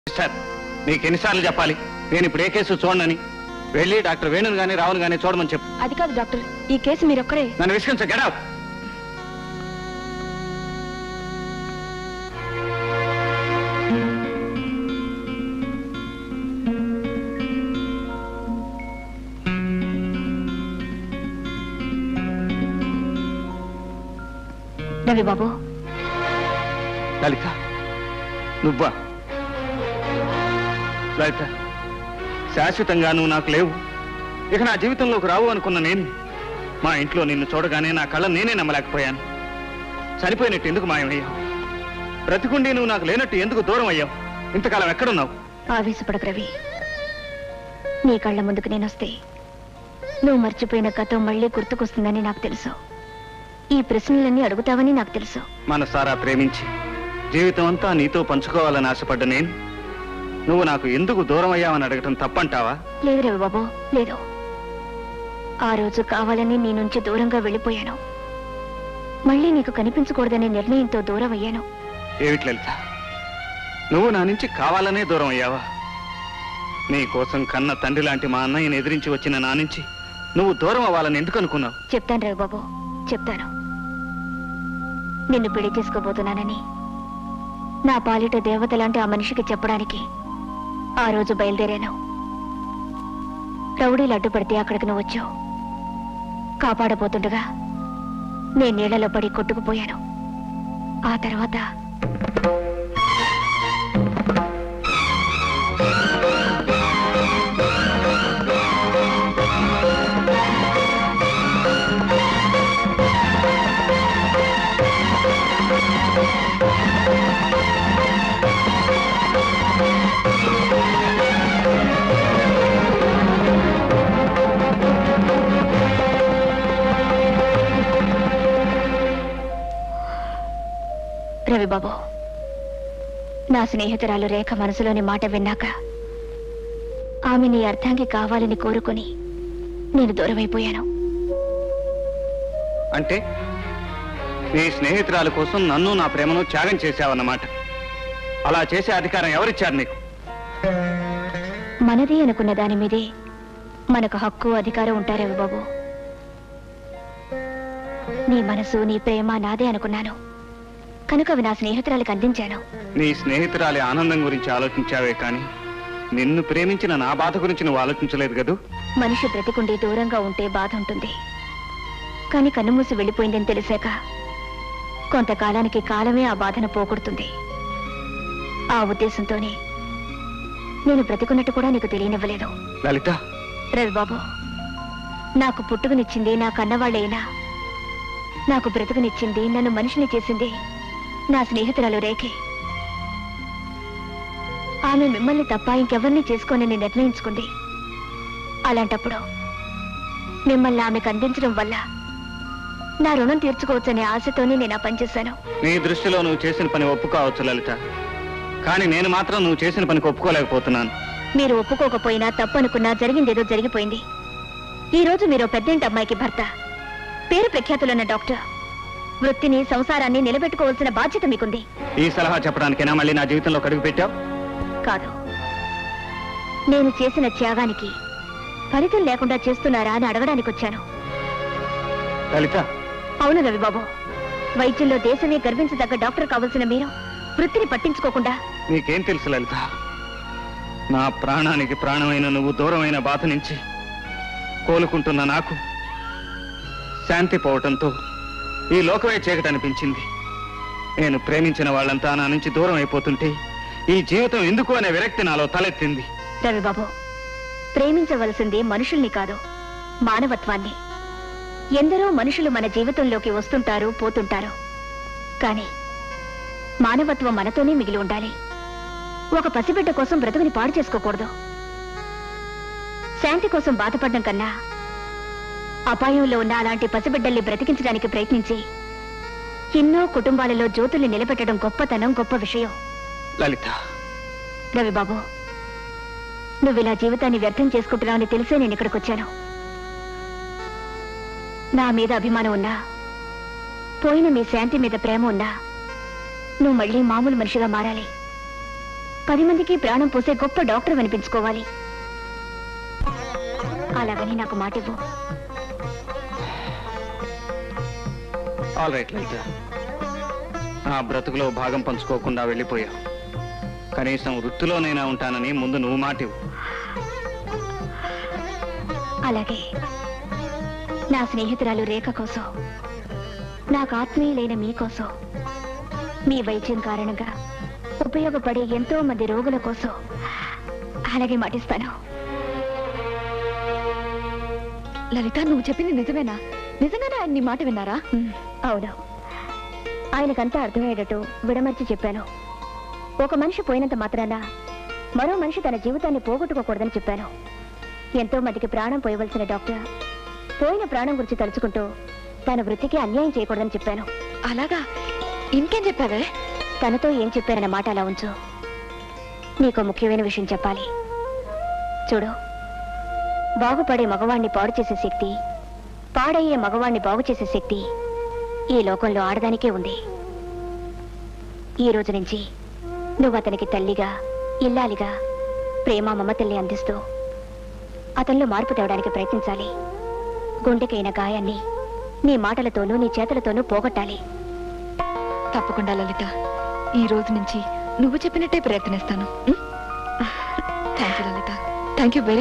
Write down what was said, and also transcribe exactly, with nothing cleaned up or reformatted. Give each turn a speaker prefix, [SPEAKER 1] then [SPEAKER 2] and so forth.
[SPEAKER 1] Sir నీకు ఎన్నిసార్లు చెప్పాలి నేను ఇప్పుడు ఏ కేసు చూడనని? వెళ్ళి డాక్టర్ వేణుని గానీ రావుని గానీ చూడమని చెప్పు.
[SPEAKER 2] అది కాదు డాక్టర్, ఈ కేసు మీరు ఒక్కరే.
[SPEAKER 1] నన్ను విసిగించ గెట్ అవుట్.
[SPEAKER 2] రవి బాబు.
[SPEAKER 1] లలిత నువ్వా? లలిత, శాశ్వతంగా నువ్వు నాకు లేవు, ఇక నా జీవితంలోకి రావు అనుకున్న నేను మా ఇంట్లో నిన్ను చూడగానే నా కళ్ళ నేనే నమ్మలేకపోయాను. చనిపోయినట్టు ఎందుకు మాయమయ్యావు? బ్రతికుండి నువ్వు నాకు లేనట్టు ఎందుకు దూరం అయ్యావు? ఇంతకాలం ఎక్కడున్నావు?
[SPEAKER 2] ఆవేశపడకు రవి. నీ కళ్ళ ముందుకు నేనొస్తే నువ్వు మర్చిపోయిన గతం మళ్ళీ గుర్తుకొస్తుందని నాకు తెలుసు. ఈ ప్రశ్నలన్నీ అడుగుతావని నాకు తెలుసు.
[SPEAKER 1] మనసారా ప్రేమించి జీవితం అంతా నీతో పంచుకోవాలని ఆశపడ్డ నేను నువ్వు నాకు ఎందుకు దూరం అయ్యావని అడగటం తప్పంటావా?
[SPEAKER 2] లేదు రవి బాబు, లేదు. ఆ రోజు కావాలని నీ నుంచి దూరంగా వెళ్ళిపోయాను. మళ్ళీ నీకు కనిపించకూడదనే నిర్ణయంతో దూరం అయ్యాను.
[SPEAKER 1] ఏమిటి లలిత, నువ్వు నా నుంచి కావాలనే దూరం అయ్యావా? నీ కోసం కన్న తండ్రి లాంటి మా అన్నయ్యని ఎదిరించి వచ్చిన నా నుంచి నువ్వు దూరం అవ్వాలని ఎందుకు అనుకున్నావు?
[SPEAKER 2] చెప్తాను రవి బాబు, చెప్తాను. నిన్ను పెళ్లి చేసుకోబోతున్నానని నా పాలిట దేవత లాంటి ఆ మనిషికి చెప్పడానికి ఆ రోజు బయలుదేరాను. రౌడీలు అడ్డుపడితే అక్కడికి నువ్వు వచ్చావు. కాపాడబోతుండగా నేను నీళ్లలో పడి కొట్టుకుపోయాను. ఆ తర్వాత రవి బాబు, నా స్నేహితురాలు రేఖ మనసులోని మాట విన్నాక ఆమె నీ అర్థానికి కావాలని కోరుకుని నేను దూరమైపోయాను.
[SPEAKER 1] అంటే నీ స్నేహితురాల కోసం నన్ను నా ప్రేమను త్యాగం చేశావన్నమాట. అలా చేసే అధికారం ఎవరిచ్చారు నీకు?
[SPEAKER 2] మనది అనుకున్న దాని మీదే మనకు హక్కు అధికారం ఉంటారు రవి బాబు. నీ మనసు నీ ప్రేమ నాదే అనుకున్నాను కనుక అవి నా స్నేహితురాలకు అందించాను.
[SPEAKER 1] నీ స్నేహితురాలి ఆనందం గురించి ఆలోచించావే కానీ నిన్ను ప్రేమించిన నా బాధ గురించి నువ్వు ఆలోచించలేదు కదూ.
[SPEAKER 2] మనిషి బ్రతికుండి దూరంగా ఉంటే బాధ ఉంటుంది, కానీ కన్నుమూసి వెళ్ళిపోయిందని తెలిసాక కొంతకాలానికి కాలమే ఆ బాధను పోగొడుతుంది. ఆ ఉద్దేశంతోనే నేను బ్రతికున్నట్టు కూడా నీకు తెలియనివ్వలేదు.
[SPEAKER 1] లలిత,
[SPEAKER 2] రవి బాబు, నాకు పుట్టుకనిచ్చింది నా కన్నవాళ్ళైనా నాకు బ్రతుకునిచ్చింది, నన్ను మనిషిని చేసింది నా స్నేహితురాలు రేఖే. ఆమె మిమ్మల్ని తప్ప ఇంకెవరిని చేసుకోనని నిర్ణయించుకుంది. అలాంటప్పుడు మిమ్మల్ని ఆమెకు అందించడం వల్ల నా రుణం తీర్చుకోవచ్చనే ఆశతోనే నేను ఆ పనిచేశాను.
[SPEAKER 1] నీ దృష్టిలో నువ్వు చేసిన పని ఒప్పుకోవచ్చు లలిత, కానీ నేను మాత్రం నువ్వు చేసిన పనికి ఒప్పుకోలేకపోతున్నాను.
[SPEAKER 2] మీరు ఒప్పుకోకపోయినా తప్పు అనుకున్నా జరిగిందేదో జరిగిపోయింది. ఈ రోజు మీరు పెద్దంటి అమ్మాయికి భర్త, పేరు ప్రఖ్యాతులున్న డాక్టర్. వృత్తిని సంసారాన్ని నిలబెట్టుకోవాల్సిన బాధ్యత మీకుంది.
[SPEAKER 1] ఈ సలహా చెప్పడానికైనా మళ్ళీ నా జీవితంలో కడుగు పెట్టావు?
[SPEAKER 2] కాదు, నేను చేసిన త్యాగానికి ఫలితం లేకుండా చేస్తున్నారా అని అడగడానికి వచ్చాను.
[SPEAKER 1] లలిత,
[SPEAKER 2] అవును రవిబాబు, వైద్యంలో దేశమే గర్వించదగ్గ డాక్టర్ కావాల్సిన మీరు వృత్తిని పట్టించుకోకుండా.
[SPEAKER 1] నీకేం తెలుసు లలిత, నా ప్రాణానికి ప్రాణమైన నువ్వు దూరమైన బాధ నుంచి కోలుకుంటున్న నాకు శాంతి పోవటంతో ఈ లోకమే చీకటనిపించింది. నేను ప్రేమించిన వాళ్ళంతా నా నుంచి దూరం అయిపోతుంటే ఈ జీవితం ఎందుకు అనే విరక్తి నాలో తలెత్తింది.
[SPEAKER 2] రవిబాబు, ప్రేమించవలసింది మనుషుల్ని కాదు, మానవత్వాన్ని. ఎందరో మనుషులు మన జీవితంలోకి వస్తుంటారు, పోతుంటారు, కానీ మానవత్వం మనతోనే మిగిలి ఉండాలి. ఒక పసిబిడ్డ కోసం బ్రతుకుని పాడు చేసుకోకూడదు. శాంతి కోసం బాధపడడం కన్నా అపాయంలో ఉన్న అలాంటి పసిబిడ్డల్ని బ్రతికించడానికి ప్రయత్నించి ఎన్నో కుటుంబాలలో జ్యోతుల్ని నిలబెట్టడం గొప్పతనం, గొప్ప విషయం.
[SPEAKER 1] లలిత,
[SPEAKER 2] రవిబాబు, నువ్విలా జీవితాన్ని వ్యర్థం చేసుకుంటున్నావని తెలిసే నేను ఇక్కడికి వచ్చాను. నా మీద అభిమానం ఉన్నా, పోయిన మీ శాంతి మీద ప్రేమ ఉన్నా నువ్వు మళ్ళీ మామూలు మనిషిగా మారాలి. పది మందికి ప్రాణం పోసే గొప్ప డాక్టర్ అనిపించుకోవాలి. అలాగని నాకు మాట ఇవ్వు.
[SPEAKER 1] ఆల్ రైట్ లలిత, నా బ్రతుకులో భాగం పంచుకోకుండా వెళ్ళిపోయావు. కనీసం వృత్తిలోనైనా ఉంటానని ముందు నువ్వు మాట ఇవ్వు.
[SPEAKER 2] అలాగే నా స్నేహితురాలు రేఖ కోసం, నాకు ఆత్మీయులైన మీకోసం, మీ వైద్యం కారణంగా ఉపయోగపడే ఎంతో మంది రోగుల కోసం అలాగే మాటిస్తాను.
[SPEAKER 3] లలిత, నువ్వు చెప్పింది నిజమేనా? నిజంగానే ఆయన నీ మాట విన్నారా?
[SPEAKER 2] అవును, ఆయనకంతా అర్థమయ్యేటట్టు విడమర్చి చెప్పాను. ఒక మనిషి పోయినంత మాత్రాన మరో మనిషి తన జీవితాన్ని పోగొట్టుకోకూడదని చెప్పాను. ఎంతో మందికి ప్రాణం పోయవలసిన డాక్టర్ పోయిన ప్రాణం గురించి తలుచుకుంటూ తన వృత్తికి అన్యాయం చేయకూడదని చెప్పాను.
[SPEAKER 3] అలాగా? ఇంకేం చెప్పావే?
[SPEAKER 2] తనతో ఏం చెప్పారన్న మాట అలా ఉంచు. నీకు ముఖ్యమైన విషయం చెప్పాలి. చూడు, బాగుపడే మగవాణ్ణి పాడు చేసే శక్తి, పాడయ్యే మగవాణ్ణి బాగు చేసే శక్తి ఈ లోకంలో ఆడదానికే ఉంది. ఈ రోజు నుంచి నువ్వు అతనికి తల్లిగా, ఇల్లాలిగా ప్రేమ మమతల్ని అందిస్తూ అతనిలో మార్పు తేవడానికి ప్రయత్నించాలి. గుండెకైన గాయాన్ని నీ మాటలతోనూ నీ చేతులతోనూ పోగొట్టాలి.
[SPEAKER 3] తప్పకుండా లలిత, ఈ రోజు నుంచి నువ్వు చెప్పినట్టే ప్రయత్నిస్తాను. Thank you Lalitha. Thank you very